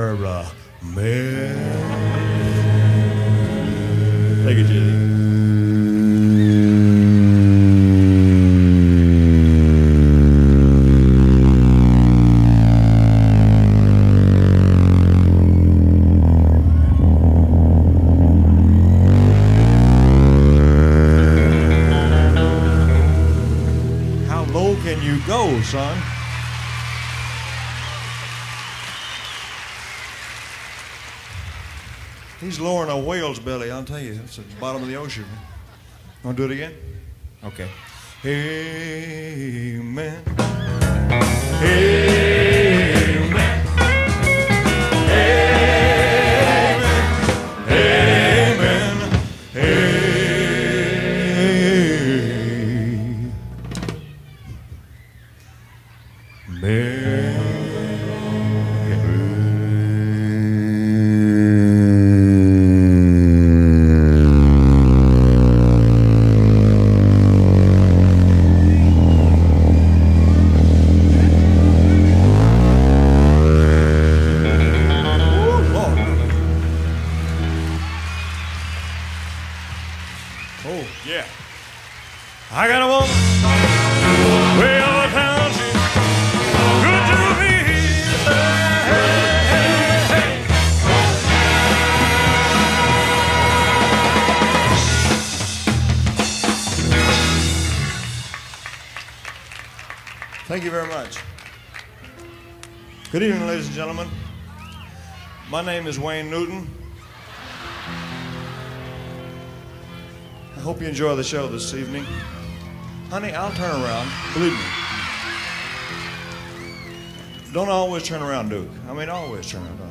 man. Take it, Jizzy. How low can you go, son? He's lowering a whale's belly, I'll tell you. It's at the bottom of the ocean. Want to do it again? Okay. Amen. Amen. Amen. Amen. Amen. Oh, yeah. I got a woman way over town. She's good to me. Hey. Thank you very much. Good evening, ladies and gentlemen. My name is Wayne Newton. I hope you enjoy the show this evening. Honey, I'll turn around, believe me. Don't always turn around, Duke. I mean, always turn around.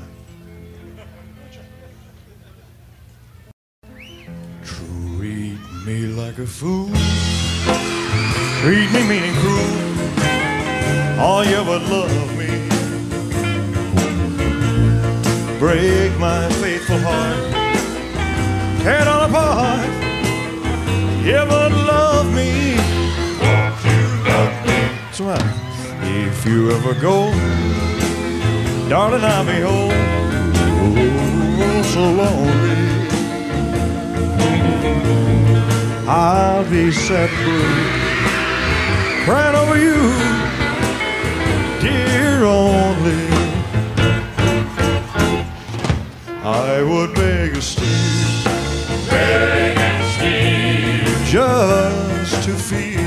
Treat me like a fool. Treat me mean and cruel. All you ever love me. Break my faithful heart. Tear it all apart. You ever love me? Won't you love me? That's right. If you ever go, darling, I'll be home. Oh, so lonely. I'll be sad blue, crying over you, dear only. I would beg you still, beg and steal, just to feel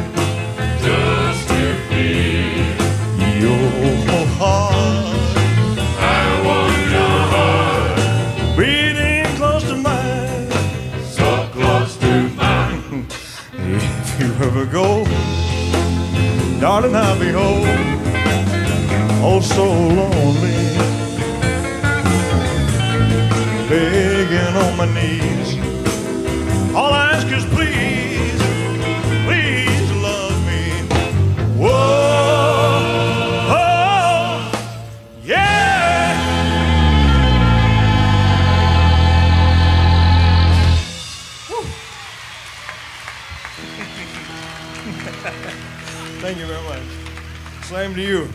your heart. I want your heart beating close to mine, so close to mine. If you ever go, darling, I'll be home. Oh, so lonely, begging on my knees. All I ask is please, please love me. Whoa, oh, yeah. Thank you very much. Same to you.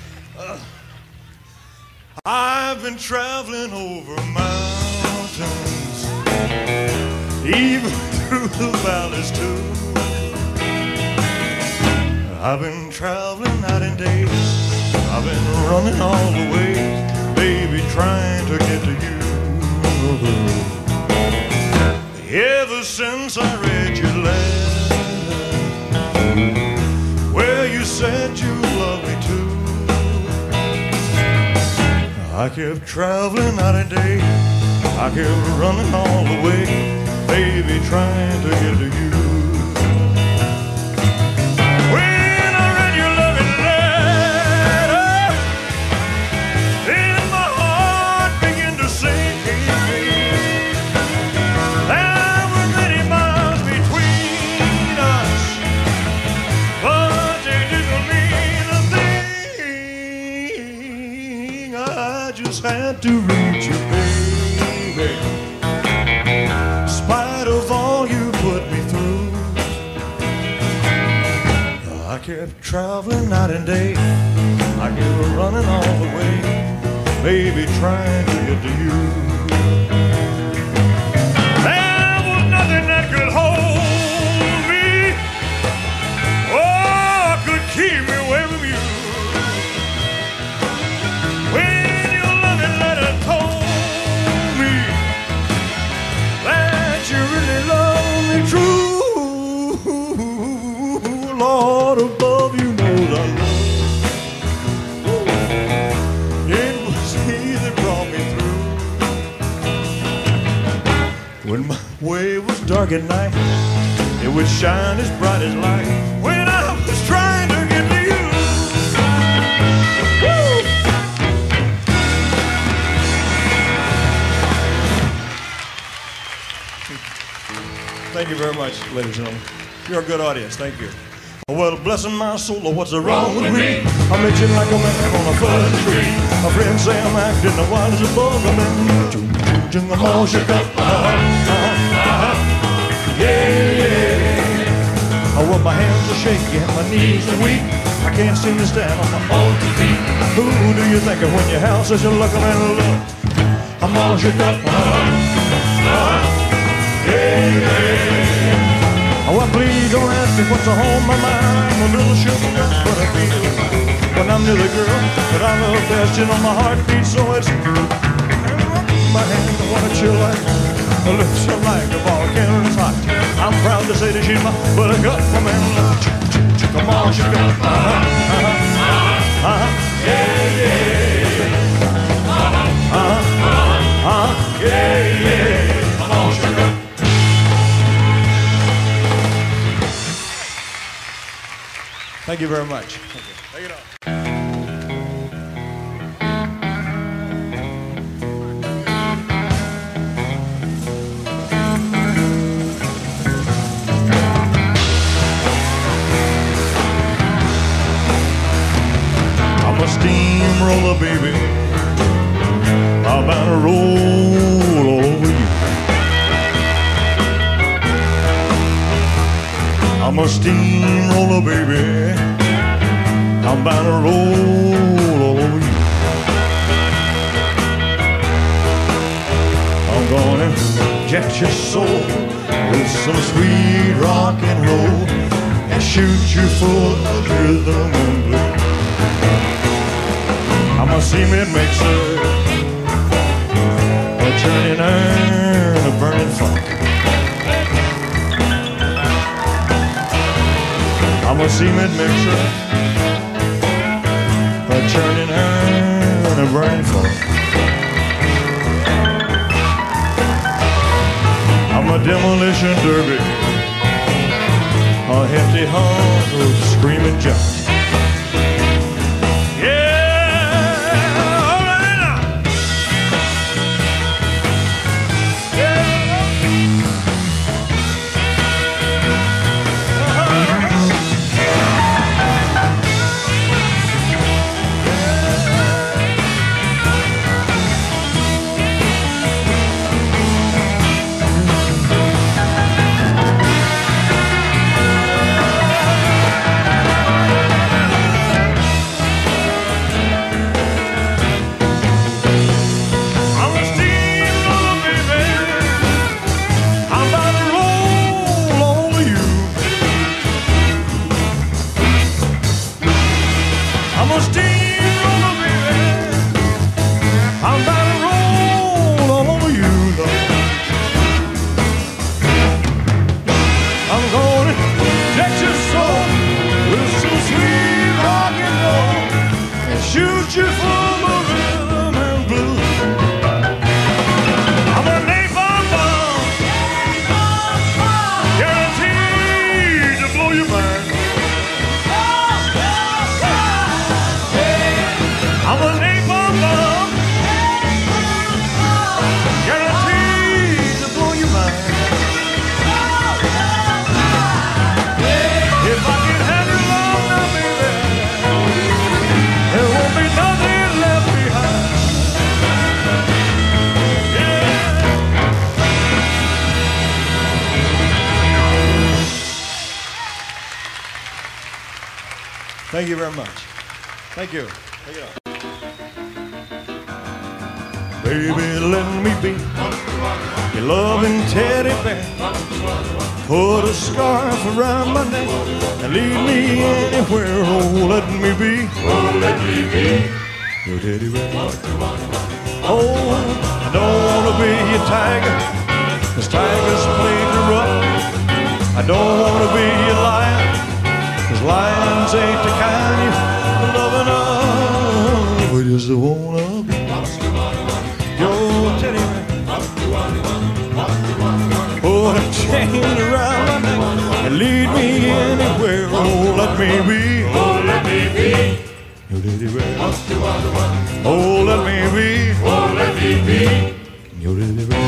I've been traveling over mountains, even through the valleys too. I've been traveling night and day. I've been running all the way, baby, trying to get to you. Ever since I read your letter, where you said you loved me too, I kept traveling night and day. I kept running all the way, baby, trying to get to you. When I read your loving letter, then my heart began to sink. There were many miles between us, but they didn't mean a thing. I just had to reach you, baby. In spite of all you put me through, I kept traveling night and day. I kept running all the way, baby, trying to get to you. There was nothing that could hold me, or could keep me away from you. When your loving letter told me that you really love me true, Lord above, you know I love. It was He that brought me through. When my way was dark at night, it would shine as bright as light. When I was trying to get to you. Woo! Thank you very much, ladies and gentlemen. You're a good audience. Thank you. Well, blessing my soul, what's wrong with me? I'm itching like a man on a fuzzy tree. My friends say I'm acting the wild as a bug. I'm I'm all shook up. Yeah. Oh, well, my hands are shaky and my knees are weak. I can't seem to stand on my own two feet. Who do you think of when your house is a looking at a look? I'm all shook up. Oh, well, please don't ask me what's on my mind. I'm a little shook up, but I feel when I'm near the girl that I love best. You know my heart beats so it's my hand. I want to chill like the lips are like a volcano. It's hot. I'm proud to say that she's my buttercup. My man, come on, shook up. Yeah, yeah. Yeah, yeah. Come on, shook up. Thank you very much. Thank you. Take it off. I'm a steamroller, baby. I'm about to roll all over you. I'm a steamroller, baby. I'm bound to roll all over you. I'm gonna inject your soul with some sweet rock and roll and shoot you full of rhythm and blues. I'm a cement mixer, a churning iron, a burning fire. I'm a cement mixer, a churning iron, and a burning fire. I'm a demolition derby, a hefty hunk of screaming giant. Thank you very much. Thank you. Take it off. Baby, let me be your loving teddy bear. Put a scarf around my neck and lead me anywhere. Oh, let me be. Oh, let me be your teddy bear. Oh, I don't want to be your tiger, 'cause tigers play too rough. I don't want to be your lion, 'cause lions ain't the kind you love enough. We just wanna be your teddy bear. Put a chain around my neck and lead me anywhere. Oh, let me be. Oh, let me be your teddy bear. Oh, let me be. Oh, let me be your teddy bear.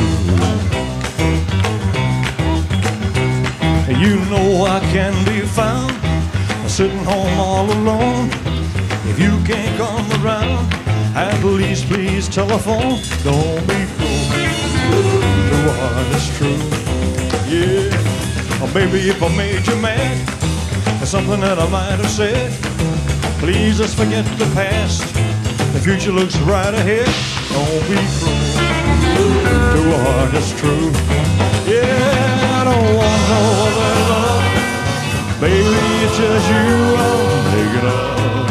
You know I can be found sitting home all alone. If you can't come around, at least please telephone. Don't be cruel to what is true. Yeah, oh, baby, if I made you mad for something that I might have said, please just forget the past. The future looks right ahead. Don't be cruel to what is true. Yeah, I don't want no other love. Baby, it's just you I'm making up.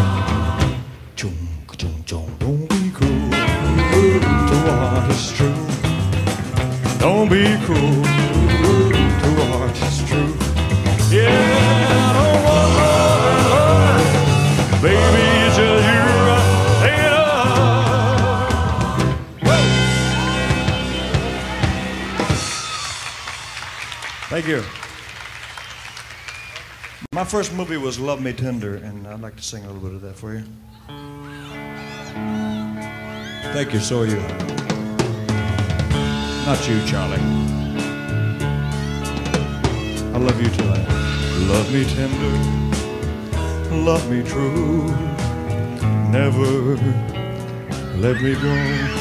Don't be cruel to what is true. Don't be cruel to what is true. Yeah, I don't want no other love. Baby, it's just you I'm making up. Thank you. My first movie was Love Me Tender, and I'd like to sing a little bit of that for you. Thank you, so are you. Not you, Charlie. I love you too. Love me tender, love me true, never let me go.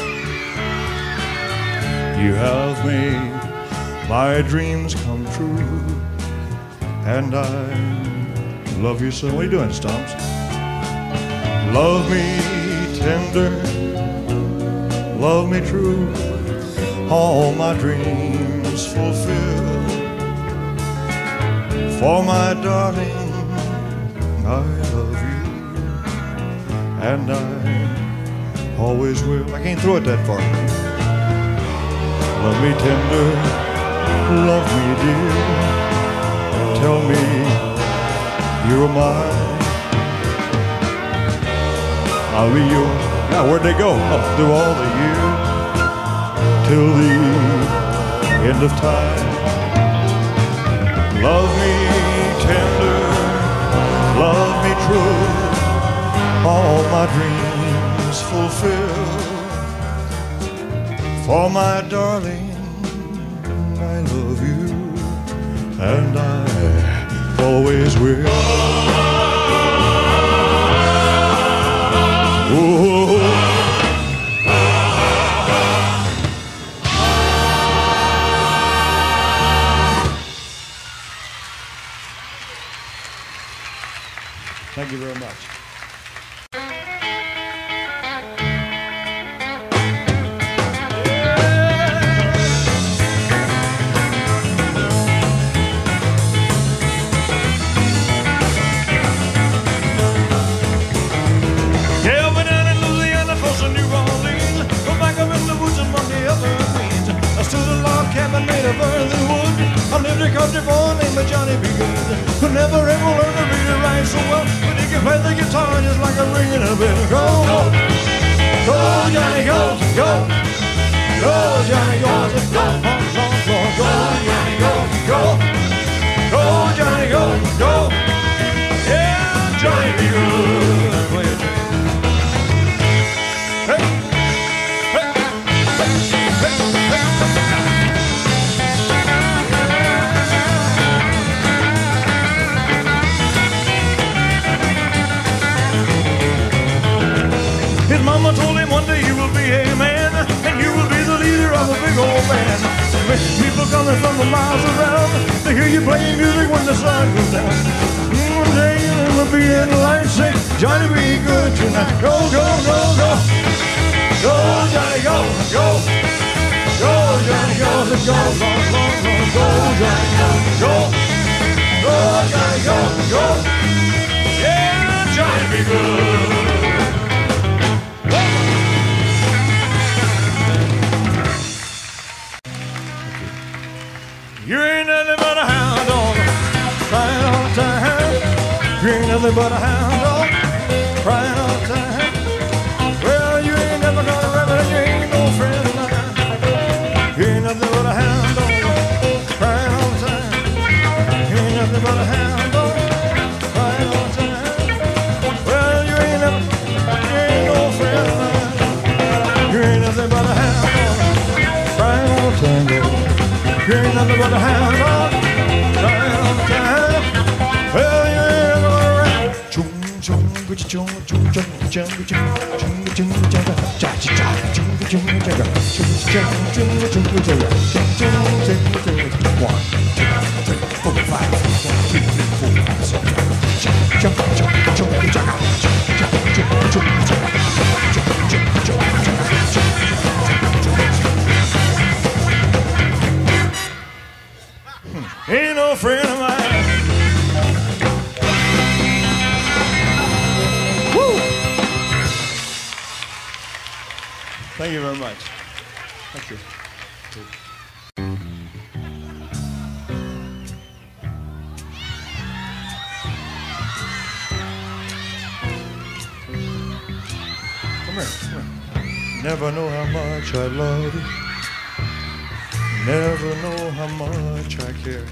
You have made my dreams come true, and I love you so. What are you doing, Stomps? Love me tender, love me true, all my dreams fulfill. For my darling, I love you, and I always will. I can't throw it that far. Love me tender, love me dear, tell me you're mine, I'll be yours. Now, where'd they go? Up through all the years, till the end of time. Love me tender, love me true, all my dreams fulfill. For my darling, I love you, and I always will. Oh. Thank you very much. Made of earth and wood. I lived a country boy named Johnny B. Good, who never ever learned to read or write so well, but he could play the guitar just like a ringing a bell. Go, go, Johnny, go, go, go, Johnny, go, go, go, go, Johnny, go, go, go, Johnny, go, go. Yeah, Johnny B. Good. Play it. Hey. His mama told him one day you will be a man, and you will be the leader of a big old band. People coming from the miles around to hear you playing music when the sun goes down. One day you'll be in the light, say, Johnny, be good tonight. Go, go, go, go. Go, Johnny, go, go. Go, Johnny, go, go, go, go, go, Johnny, go, go. Go, Johnny, go, go. Yeah, Johnny, be good. You ain't nothing but a hound dog, crying all the time. You ain't nothing but a hound dog, crying all the time. Well, you ain't never gonna remember, you ain't no friend of mine. You ain't nothing but a hound dog, crying all the time. You ain't nothing but a hound dog, crying all the time. Well, you ain't no friend of mine. You ain't nothing but a hound dog, crying all the time, baby. You ain't nothing but a hound dog, crying all the time. Well, you ain't never gonna run. Chung chung chung chung chung chung chung chung chung chung chung cha cha cha chung chung chung chung chung chung chung chung chung. 1, 2, 3, 4, 5, 1, 2, 3, 4, 5, 6, 7, 8, 9, 10, 11, 12, 13, 14, 15. Ain't no friend of mine. Woo! Thank you very much. Thank you. Come here, come here. Never know how much I love you. Never know how much I care.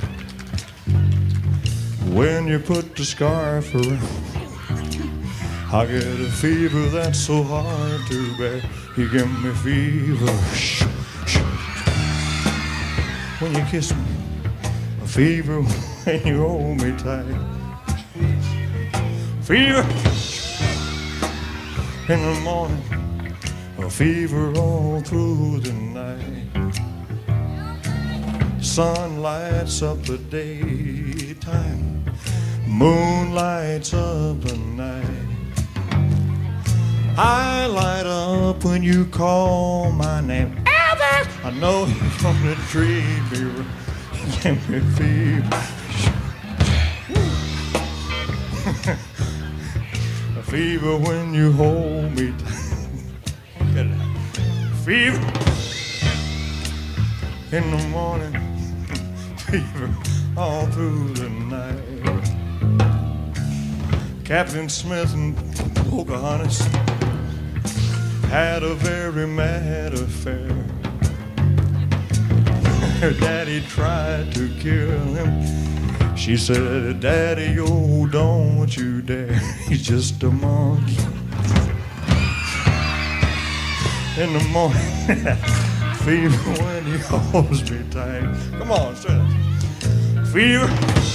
When you put the scarf around, I get a fever that's so hard to bear. You give me fever. When you kiss me, a fever when you hold me tight. Fever in the morning, a fever all through the night. Sun lights up the daytime, moon lights up the night. I light up when you call my name, Elvis. I know you're gonna treat me right, give me fever. A fever when you hold me tight. Fever in the morning, fever all through the night. Captain Smith and Pocahontas had a very mad affair. Her daddy tried to kill him. She said, Daddy, oh, don't you dare. He's just a monkey. In the morning, fever when he holds me tight. Come on, say it. Fever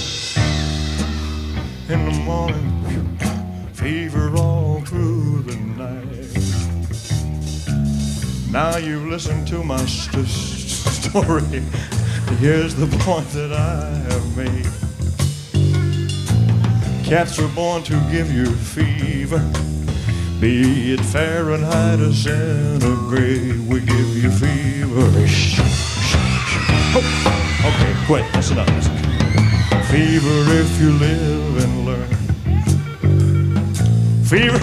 in the morning, fever all through the night. Now you've listened to my story. Here's the point that I have made. Cats are born to give you fever. Be it Fahrenheit or centigrade, we give you fever. Oh, okay, quit. That's enough. That's enough. Fever if you live and learn. Fever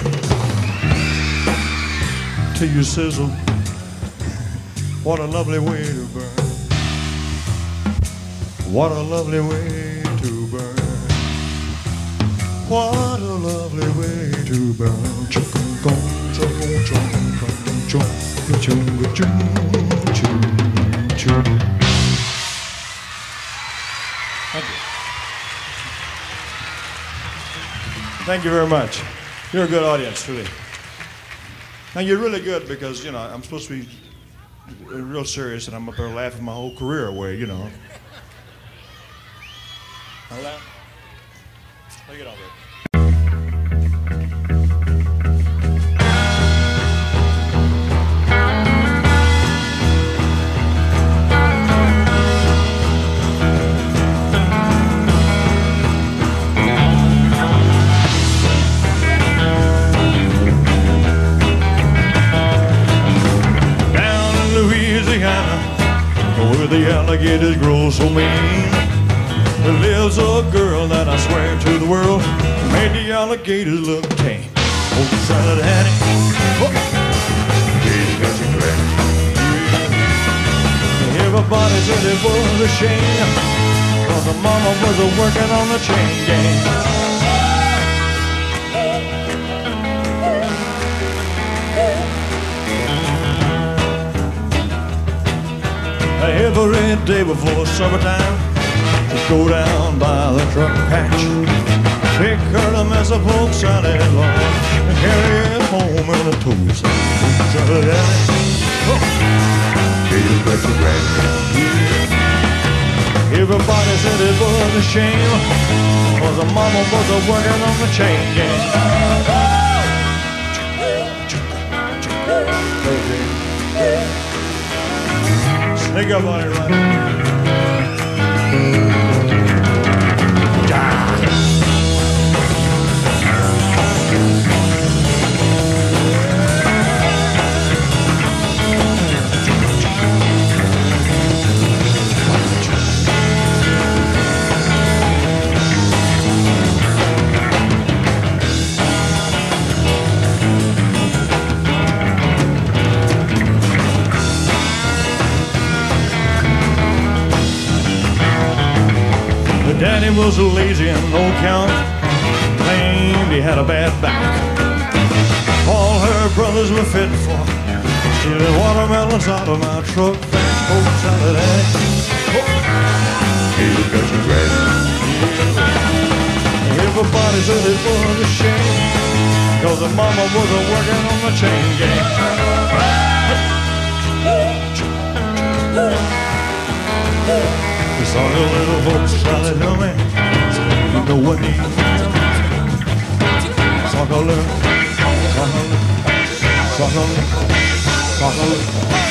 till you sizzle. What a lovely way to burn. What a lovely way to burn. What a lovely way to burn. Thank you. Thank you very much. You're a good audience, really. Now you're really good because, you know, I'm supposed to be real serious and I'm up there laughing my whole career away, you know. I laugh. Take it off there. alligators grow so mean. There lives a girl that I swear to the world made the alligators look tame. Oh, Sally Daddy, oh, gator got your granny. Everybody said it was a shame, 'cause the mama was working on the chain gang. Every day before summertime, just go down by the truck patch, pick her a mess of poke salad long, and carry it home in a tow sack. Sally Daddy, oh, gator got your granny. Everybody said it was a shame, 'cause the mama was working on the chain gang. Sneak up on it right now. Daddy was lazy and no count, claimed he had a bad back. All her brothers were fit for stealing watermelons out of my truck. Oh, Sally Daddy, oh, you got your granny. Everybody said it was a shame, 'cause the mama was working on the chain gang. Saw the little folks trying to me, you know what they saw the little, saw the little, saw the little, saw the little,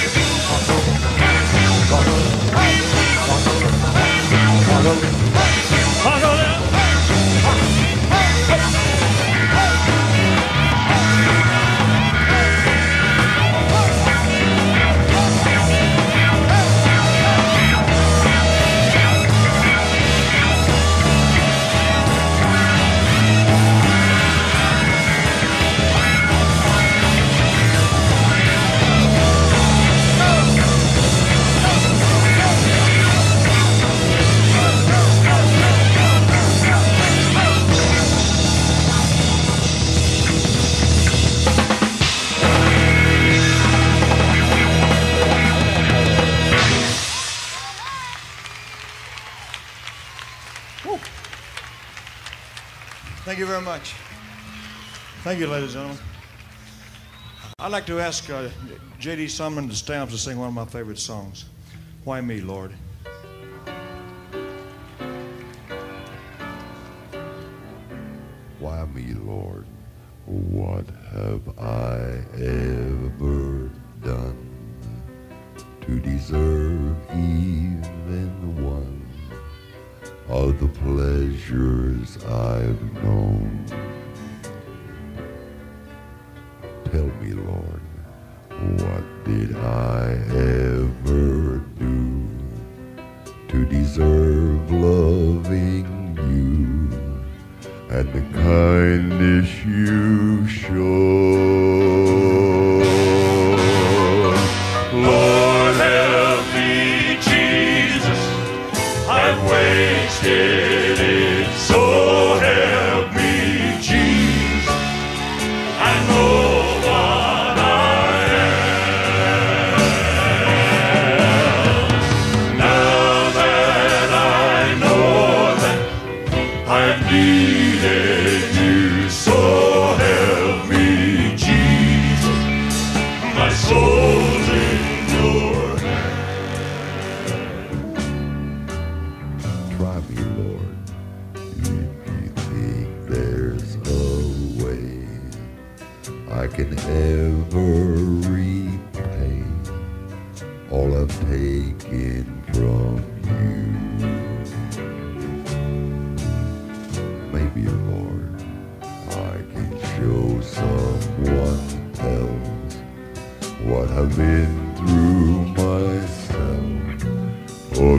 saw the little, saw the little, saw the little. Thank you very much. Thank you, ladies and gentlemen. I'd like to ask J.D. Sumner to stand up to sing one of my favorite songs, Why Me, Lord? Why me, Lord? What have I ever done to deserve even one of the pleasures I've known? Tell me, Lord, what did I ever do to deserve loving you and the kindness you show? Lord, help me, Jesus, I've wasted it, so help me, Jesus, I know what I am. Now that I know that I've needed you, so help me, Jesus, my soul's in your hand. Try me, Lord, if you think there's a way I can ever repay all I've taken from you. Maybe, Lord, I can show someone else what I've been through myself.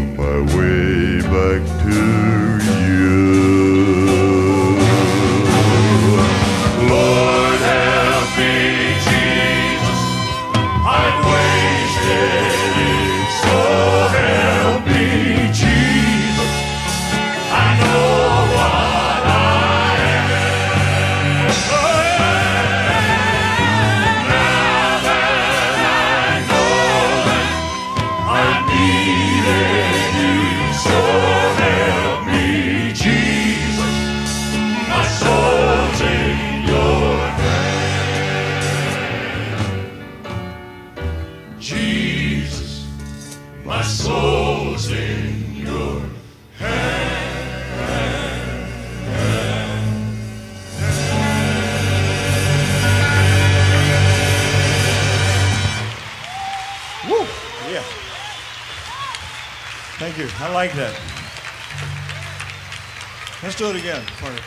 you. I like that. Let's do it again.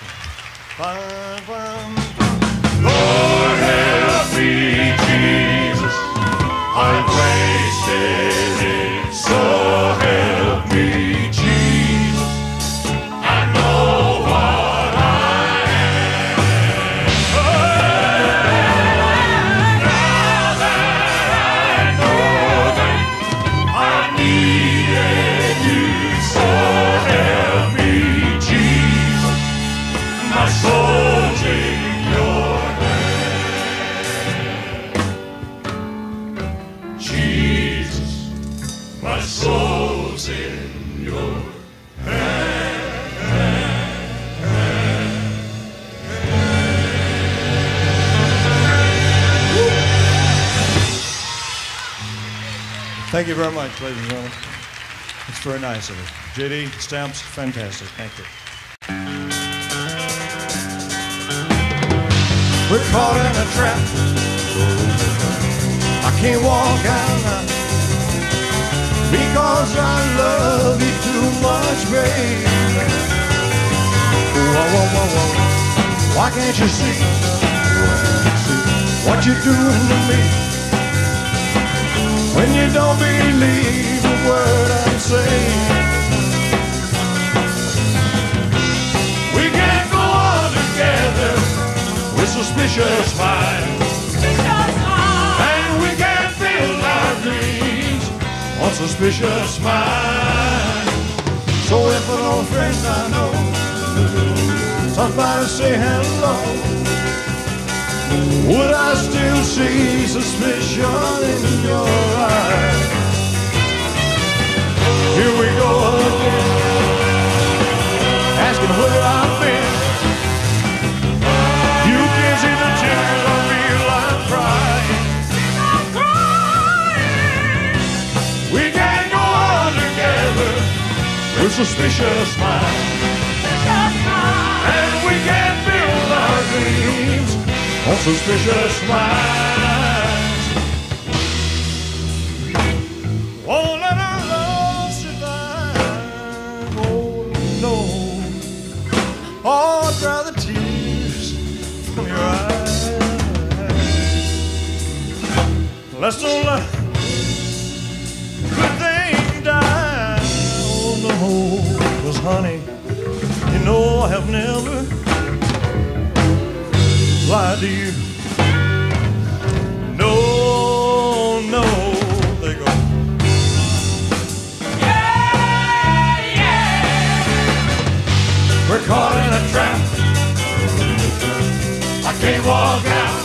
Lord help me, Jesus, I'm wasted it. So help me, Jesus, I know what I am. Now that I know that I needed you, so help me, Jesus, my soul's in your hand. Jesus, my soul's in your Thank you very much, ladies and gentlemen. It's very nice of you. JD, stamps, fantastic. Thank you. We're caught in a trap. I can't walk out now because I love you too much, baby. Whoa, whoa, whoa, whoa. Why can't you see what you're doing to me? When you don't believe a word I'm saying, We can't go on together with suspicious minds, and we can't build our dreams on suspicious minds. so if an old friend I know stops by to say hello, would I still see suspicion in your eyes? Here we go again, asking where I've been. You can see the tears I feel I'm crying. We can't go on together with suspicious minds, and we can't build our dreams on suspicious minds. Won't let our love survive. Oh no, oh dry the tears from your eyes. Let's don't let good thing die. Oh no, 'cause honey, you know I have never lied to you. No, no, they go. We're caught in a trap. I can't walk out.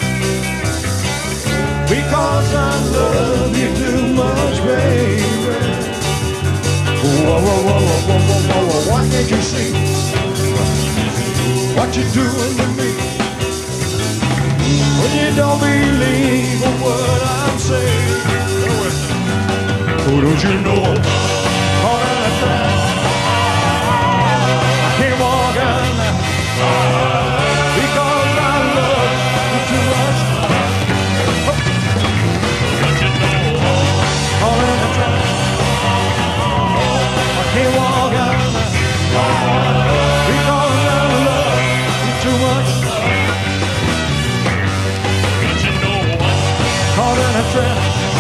Because I love you too much, baby. Whoa, whoa, whoa, whoa, whoa, whoa, whoa, whoa. Why can't you see what you're doing to me? When you don't believe a word I'm saying. Oh, don't you know? Caught in a trap. I can't walk out now. Because I love you too much. Caught in a trap. I can't walk out now. Because I love you too much. Caught in a trap.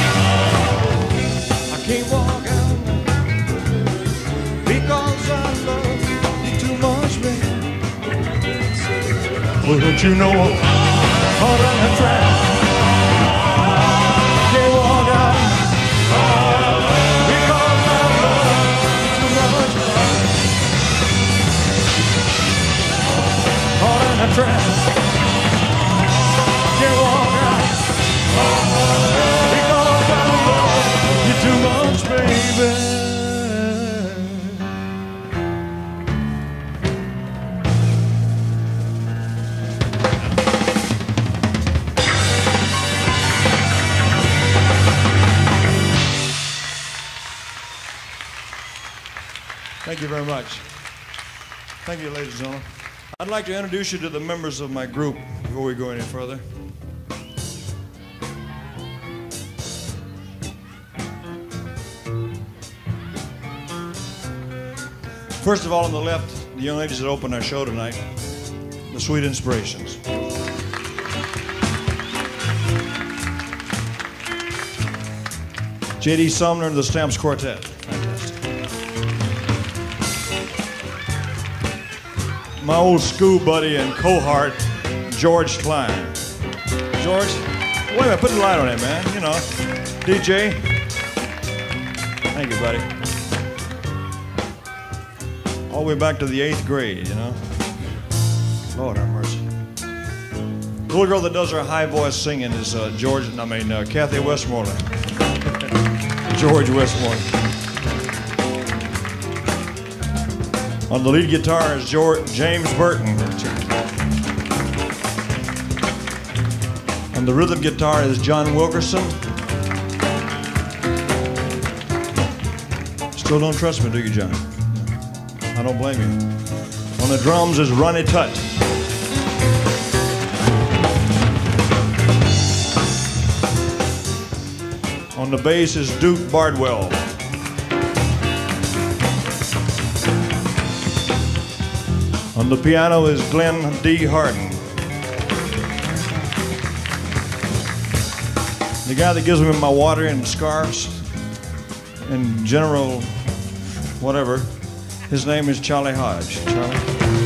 I can't walk out now. Because I love you too much, baby. Oh, don't you know? Caught in a trap. I can't walk out now. Because I love you too much. Caught in a trap. I can't walk out. Because I love you too much, baby. Thank you very much. Thank you, ladies and gentlemen. I'd like to introduce you to the members of my group before we go any further. First of all, on the left, the young ladies that open our show tonight, the Sweet Inspirations. J.D. Sumner and the Stamps Quartet. Fantastic. My old school buddy and cohort, George Klein. George, wait a minute, put the light on it, man. You know, DJ. Thank you, buddy. All the way back to the 8th grade, you know. Lord have mercy. The little girl that does her high voice singing is Kathy Westmoreland. George Westmoreland. On the lead guitar is James Burton. On the rhythm guitar is John Wilkerson. Still don't trust me, do you, John? I don't blame you. On the drums is Ronnie Tutt. On the bass is Duke Bardwell. On the piano is Glenn D. Harden. The guy that gives me my water and scarves and general whatever, his name is Charlie Hodge. Charlie?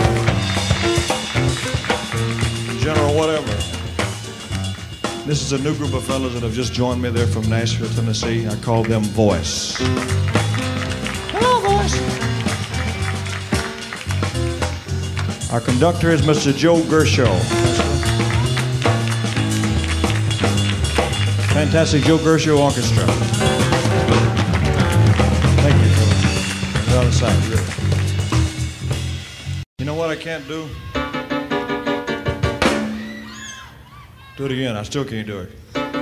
General whatever. This is a new group of fellows that have just joined me there from Nashville, Tennessee. I call them Voice. Hello, Voice. Our conductor is Mr. Joe Gershow. Fantastic Joe Gershow Orchestra. Thank you for the other side, really. You know what I can't do? Do it again. I still can't do it.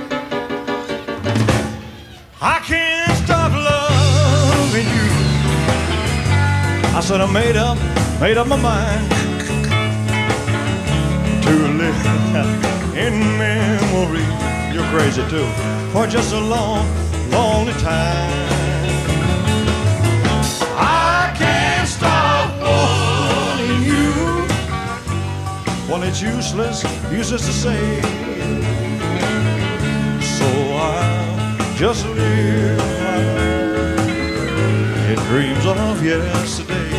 I can't stop loving you. I said I made up my mind to live in memory. You're crazy too. For just a long, lonely time. I can't stop wanting you. Well, it's useless to say. So I'll just live my life in dreams of yesterday.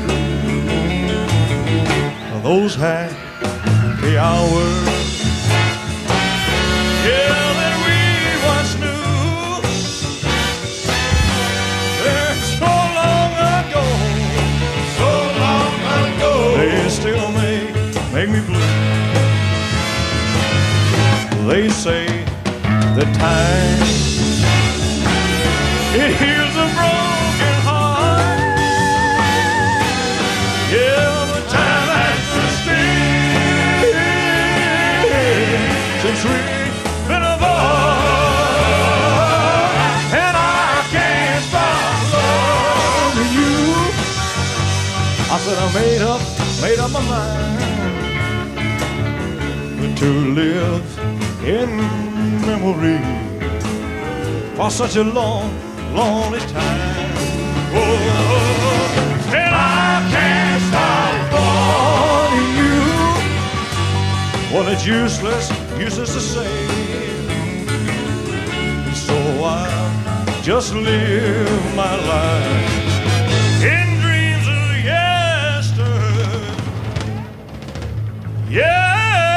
Those happy hours, yeah, that we once knew. They're so long ago, they still make me blue. They say that time, it heals a broken heart. Yeah, the time has since we've been apart, and I can't stop loving you. I said I made up my mind to live in memory for such a long, lonely time. Oh, and I can't stop wanting you. Well, it's useless to say. So I'll just live my life in dreams of yesterday.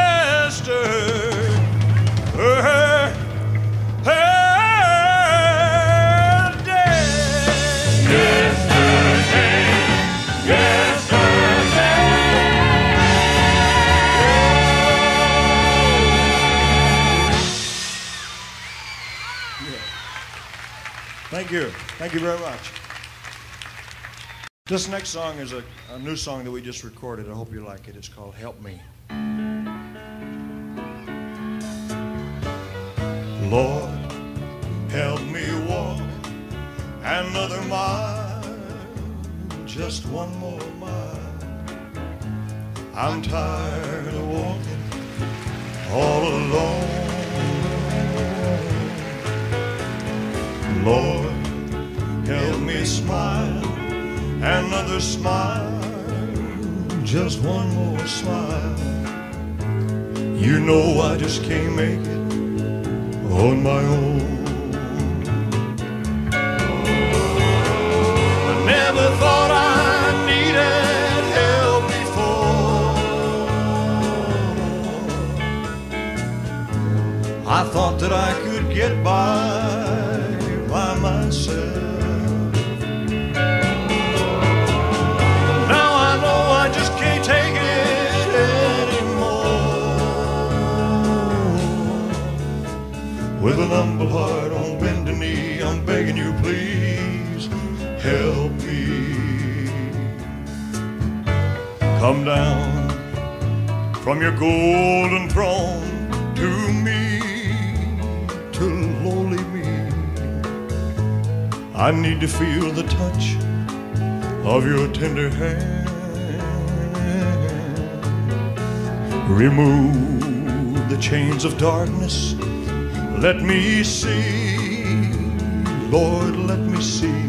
Thank you. Thank you very much. This next song is a new song that we just recorded. I hope you like it. It's called Help Me. Lord, help me walk another mile, just one more mile. I'm tired of walking all alone. Lord, help me smile another smile, just one more smile. You know I just can't make it on my own. I never thought I needed help before. I thought that I could get by myself. Now I know I just can't take it anymore. With an humble heart on bended knee, I'm begging you, please help me. Come down from your golden throne to me, to lowly me. I need to feel the touch of your tender hand. Remove the chains of darkness. Let me see, Lord, let me see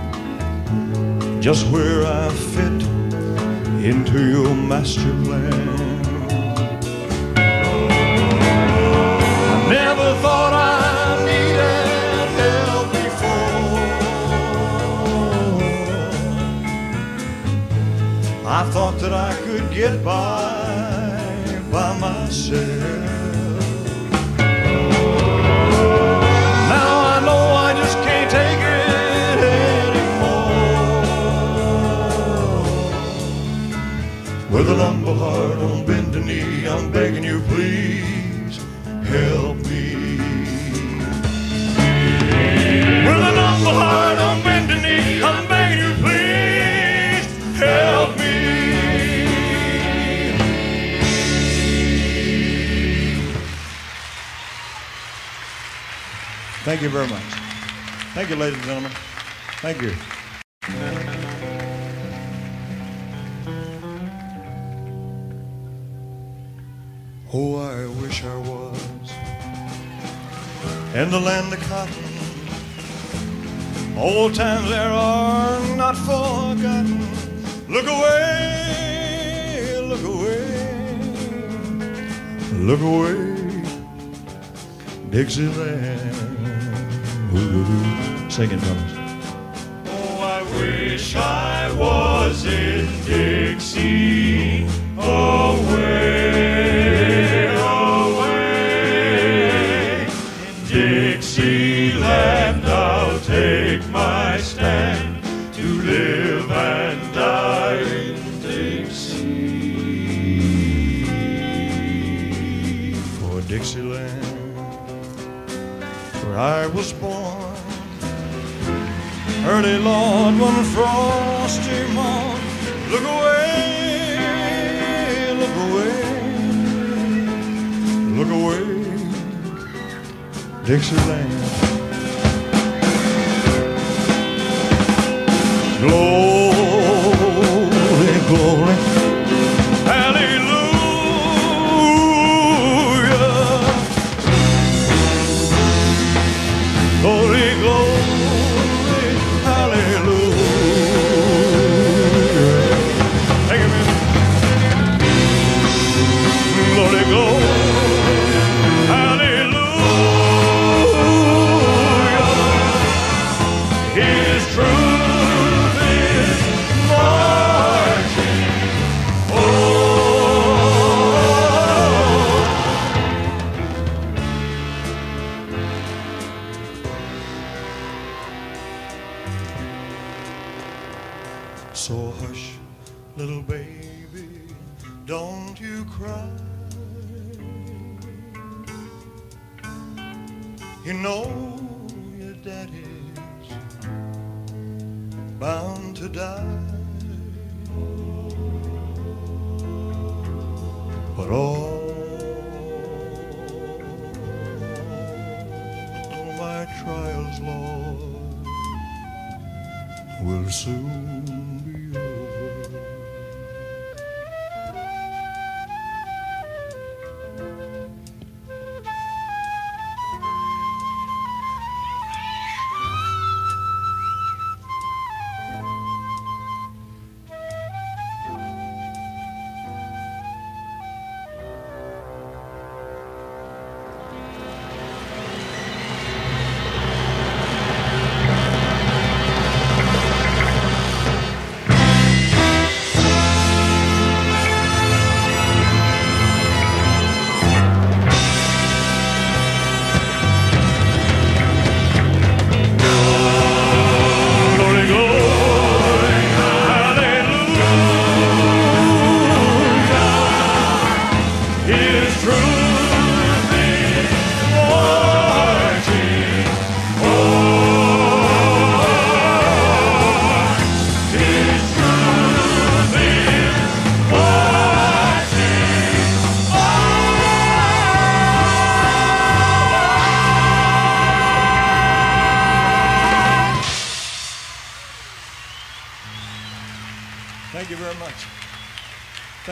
just where I fit into your master plan. I never thought I needed help before. I thought that I could get by myself. Now I know I just can't take it anymore. With an humble heart on bended knee, I'm begging you, please help me. With an humble heart on bended knee, I'm begging you, please help me. Thank you very much. Thank you, ladies and gentlemen. Thank you. Oh, I wish I was in the land of cotton. Old times there are not forgotten. Look away, look away, look away, Dixieland. Sing it, fellas. Oh, I wish I was in Dixie, away, away. In Dixieland I'll take my stand to live and die in Dixie. For Dixieland, where I was born, early Lord, one frosty morn. Look away, look away, look away, Dixieland. Glory, glory, hallelujah. Glory, glory, hallelujah. Take it, man. Glory, glory, hallelujah. His truth is marching So hush, little baby, don't you cry. You know your daddy's bound to die. But all my trials, Lord, will soon be over.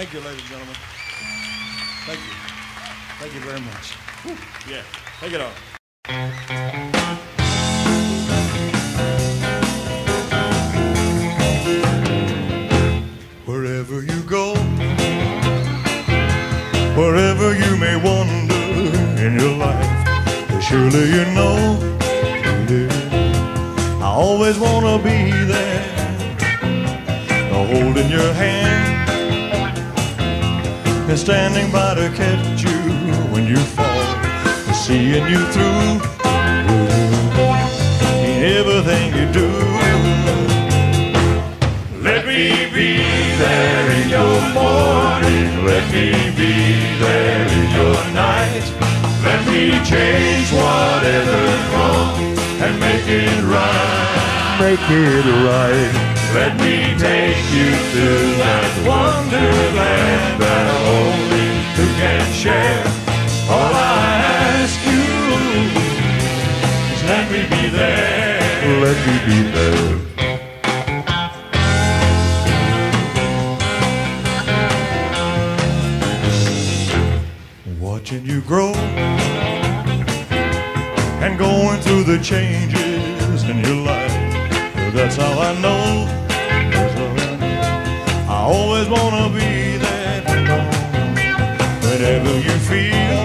Thank you, ladies and gentlemen. Thank you. Thank you very much. Whew. Yeah, take it off. Wherever you go, wherever you may wander in your life, surely you know, I always want to be there, holding your hand and standing by to catch you when you fall, seeing you through in everything you do. Let me be there in your morning, let me be there in your night. Let me change whatever's wrong and make it right. Make it right. Let me take you to that wonderland that only two can share. All I ask you is let me be there. Let me be there. Watching you grow and going through the changes in your life, that's how I know. I always want to be there whenever you feel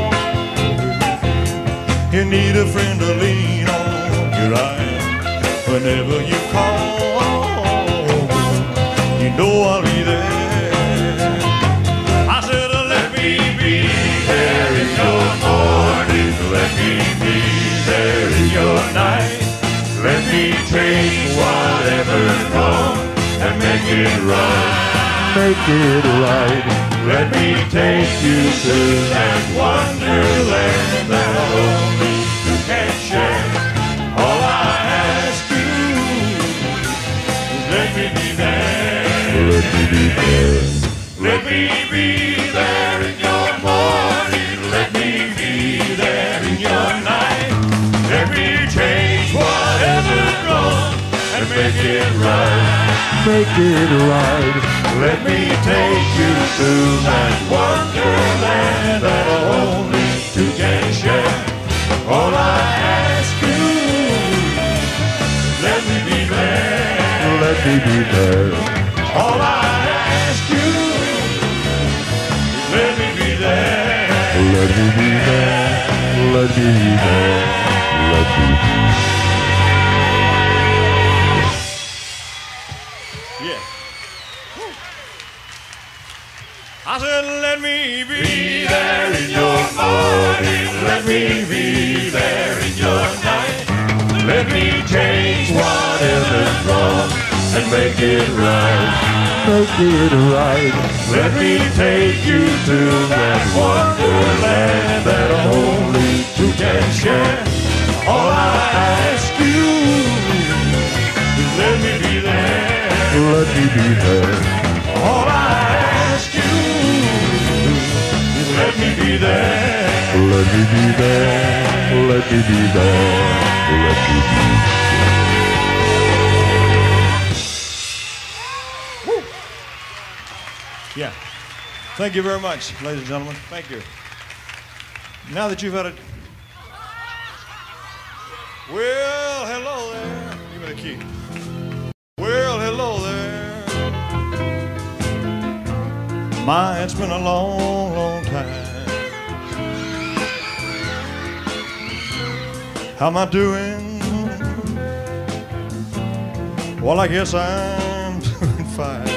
you need a friend to lean on. Here I am whenever you call, you know I'll be there. I said let me be there in your morning, let me be there in your night. Let me change whatever's wrong and make it right. Make it right. Let me take you to that wonderland that only you can share. All I ask you is let me be there. Let me be there. Let me be there in your morning. Let me be there in your night. Let me change whatever's wrong and make it right. Make it right. Let me take you to that wonderland that only two can share. All I ask you is let me be there. Let me be there. All I ask you is let me be there. Let me be there. Let me be there. Let me be there. Yeah. I said, let me be there in your morning, let me be there in your night. Let me change whatever's wrong and make it right. Make it right. Let me take you to that wonderland that only two can share. All I ask you is let me be there. Let me be there. All I ask you is let me be there. Let me be there. Let me be there. Let me be there. Woo. Yeah. Thank you very much, ladies and gentlemen. Thank you. Now that you've had a... Well, hello there. Give me the key. Well, hello there. My, it's been a long, long time. How am I doing? Well, I guess I'm doing fine.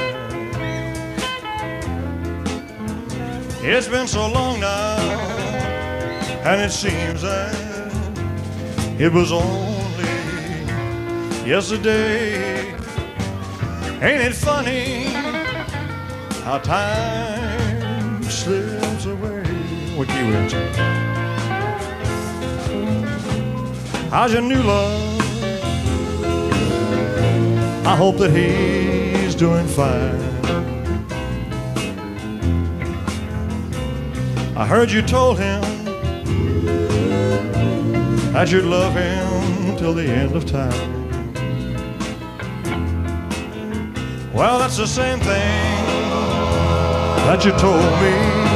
It's been so long now, and it seems that it was only yesterday. Ain't it funny how time slips away? What key we in? How's your new love? I hope that he's doing fine. I heard you told him that you'd love him till the end of time. Well, that's the same thing that you told me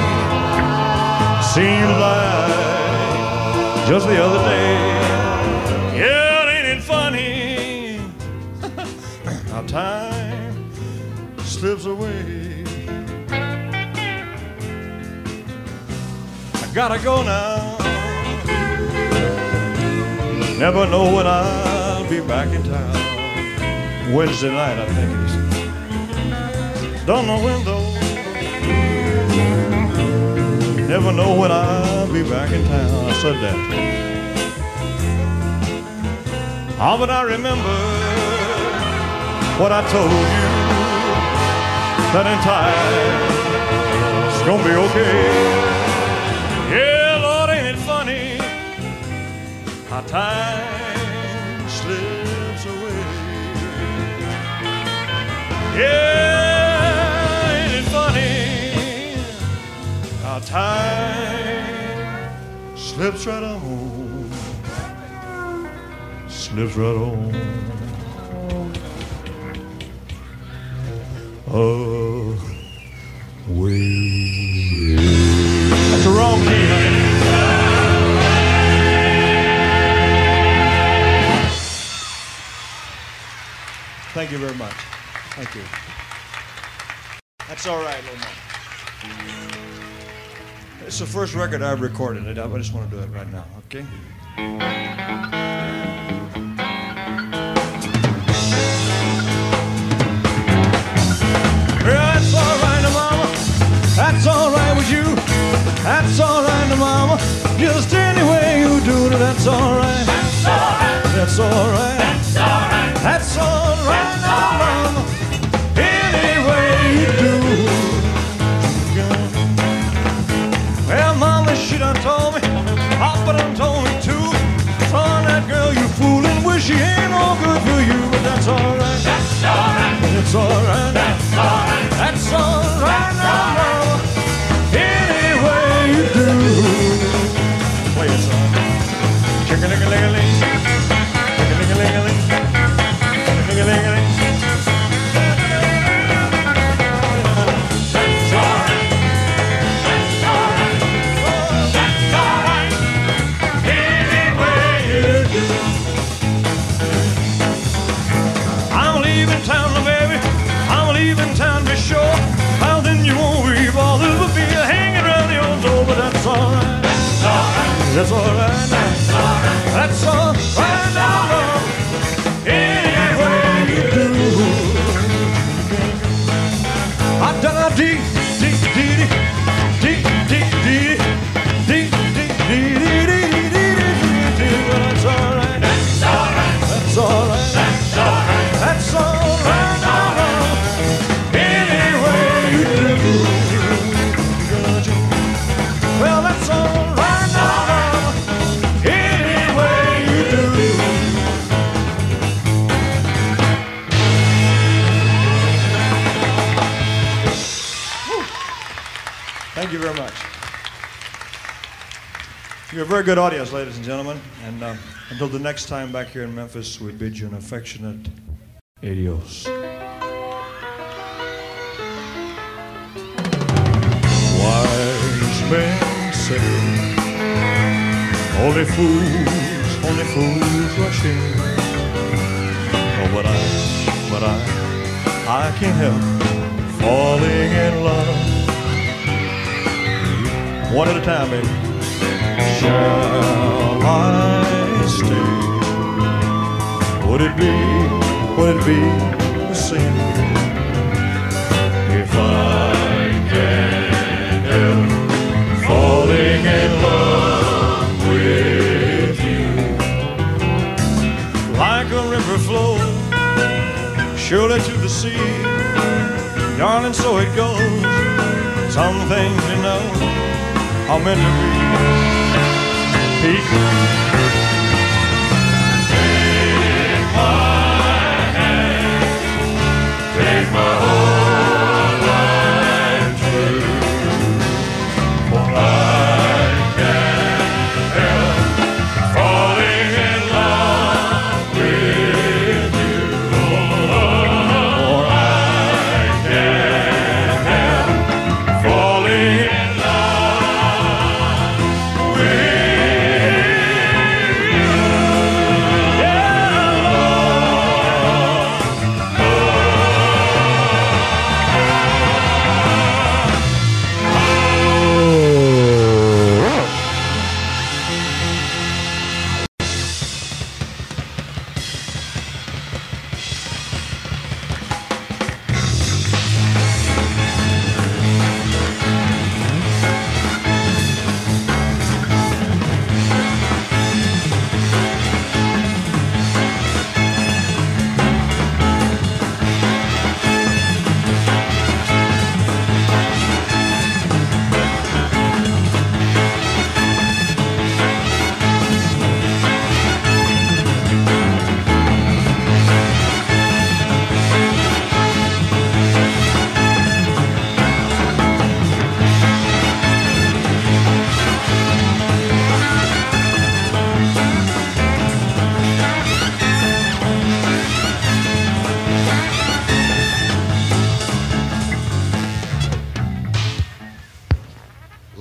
seemed like just the other day. Yeah, ain't it funny how time slips away. I gotta go now. Never know when I'll be back in town. Wednesday night, I think it is. Don't know when though. Never know when I'll be back in town. I said that. Ah, but I remember what I told you, that in time it's gonna be okay. Yeah, Lord, ain't it funny how time slips away. Yeah, ain't it funny how time slips right on, slips right on away. That's the wrong key, honey. Thank you very much. Thank you. That's all right, little man. It's the first record I've recorded. I just want to do it right now, okay? That's all right, Mama. That's all right with you. That's all right, Mama. Just any way you do it, that's all right. That's all right. That's all right. That's all right. That's all right, Mama. Any way you do. Well, Mama, she done told me. Papa done told me too. Son, that girl you fooling. Wish she ain't no good for you, but that's all right. That's all right. It's all right. That's all right. That's all right, Mama. Any way you do. Play it, son. Chicken-a-ling-a-ling. Chicken-a-ling-a-ling. Chicken-a-ling-a-ling. That's all right. That's all right. That's all right. Any way you do. I'm leaving town, baby. I'm leaving town, be sure. Well, then you won't be bothered with me hanging around your door, but that's all right. That's all right. That's all right. That's all right. That's all right now. Any way you do. I done a dee dee dee dee dee dee dee dee dee. Well, that's all right. That's all right. That's all right. That's all right. That's all right now. Any way you do. Well, that's all right now. Any way you do. Thank you very much. You're a very good audience, ladies and gentlemen. And until the next time back here in Memphis, we bid you an affectionate adios. Wise men say only fools rush in. Oh, but I can't help falling in love. One at a time, baby. Shall I stay? Would it be a sin if I can't help falling in love with you? Like a river flows surely to the sea, darling, so it goes. Some things, you know, are meant to be. Take my hand, take my whole life through, for I can't help falling in love with you. For I can't help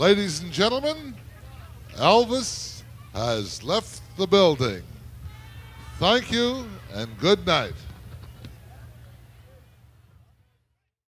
Ladies and gentlemen, Elvis has left the building. Thank you and good night.